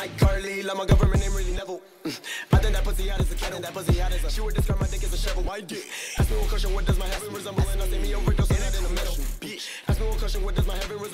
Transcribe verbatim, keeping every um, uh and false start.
like Carly, like my government name really Neville. Mm. I think that pussy hot as a kettle, that pussy hot as a. She would describe my dick as a shovel. My dick. Ask me what cushion, what does my heaven resemble? And I say me overdose on that in the middle. Bitch. Ask me what cushion, what does my heaven resemble?